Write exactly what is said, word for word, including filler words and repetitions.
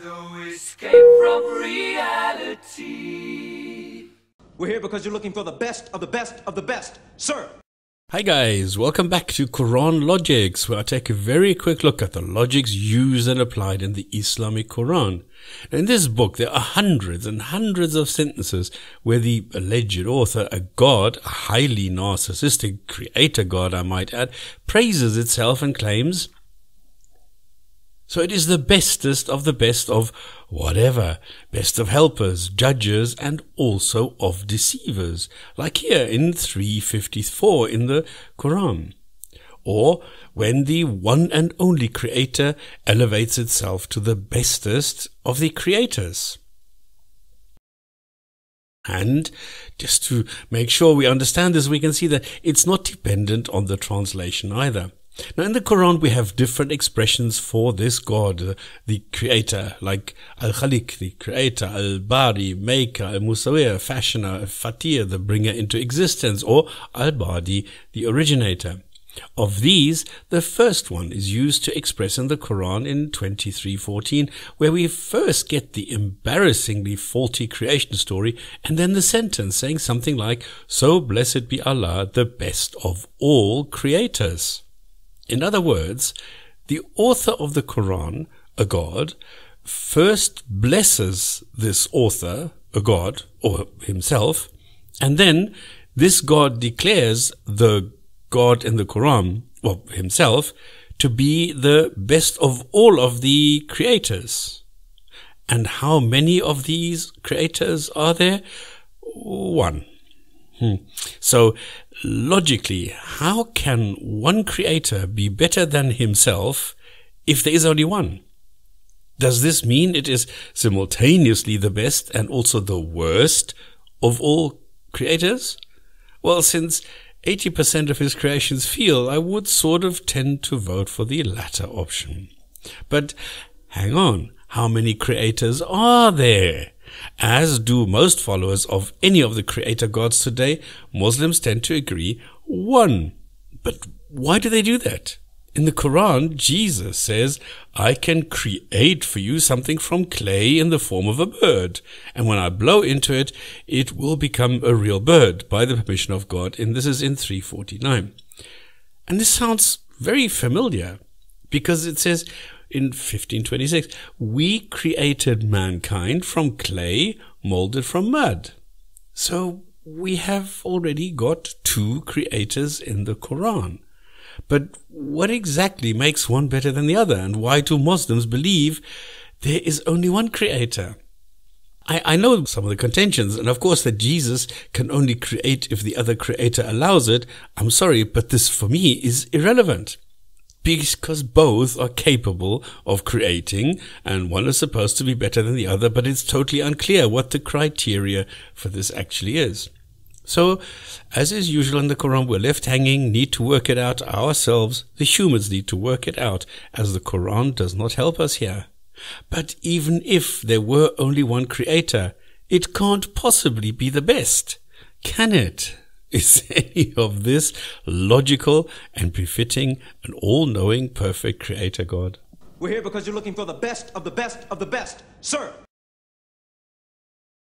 No escape from reality. We're here because you're looking for the best of the best of the best, sir. Hi guys, welcome back to Quran Logics, where I take a very quick look at the logics used and applied in the Islamic Quran. In this book, there are hundreds and hundreds of sentences where the alleged author, a god, a highly narcissistic creator god I might add, praises itself and claims, so it is the bestest of the best of whatever, best of helpers, judges, and also of deceivers, like here in three fifty-four in the Quran. Or when the one and only creator elevates itself to the bestest of the creators. And just to make sure we understand this, we can see that it's not dependent on the translation either. Now in the Quran we have different expressions for this God, the creator, like Al-Khaliq, the creator, Al-Bari, maker, Al-Musawwir, fashioner, Fatir, the bringer into existence, or Al-Badi, the originator. Of these, the first one is used to express in the Quran in twenty-three fourteen, where we first get the embarrassingly faulty creation story, and then the sentence saying something like, "So blessed be Allah, the best of all creators." In other words, the author of the Quran, a god, first blesses this author, a god, or himself, and then this god declares the God in the Quran, well, himself, to be the best of all of the creators. And how many of these creators are there? One. Hmm. So, logically, how can one creator be better than himself if there is only one? Does this mean it is simultaneously the best and also the worst of all creators? Well, since eighty percent of his creations feel, I would sort of tend to vote for the latter option. But hang on, how many creators are there? As do most followers of any of the creator gods today, Muslims tend to agree one. But why do they do that? In the Quran, Jesus says, "I can create for you something from clay in the form of a bird, and when I blow into it, it will become a real bird by the permission of God." And this is in three forty-nine. And this sounds very familiar because it says in fifteen twenty-six, "We created mankind from clay molded from mud." So we have already got two creators in the Quran. But what exactly makes one better than the other, and why do Muslims believe there is only one creator? I, I know some of the contentions, and of course that Jesus can only create if the other creator allows it. I'm sorry, but this for me is irrelevant. Because both are capable of creating, and one is supposed to be better than the other, but it's totally unclear what the criteria for this actually is. So, as is usual in the Quran, we're left hanging, need to work it out ourselves. The humans need to work it out, as the Quran does not help us here. But even if there were only one creator, it can't possibly be the best, can it? Is any of this logical and befitting an all-knowing, perfect creator God? We're here because you're looking for the best of the best of the best, sir.